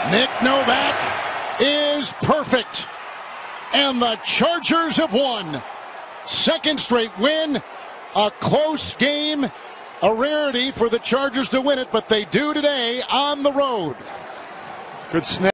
Nick Novak is perfect. And the Chargers have won. Second straight win. A close game. A rarity for the Chargers to win it, but they do today on the road. Good snap.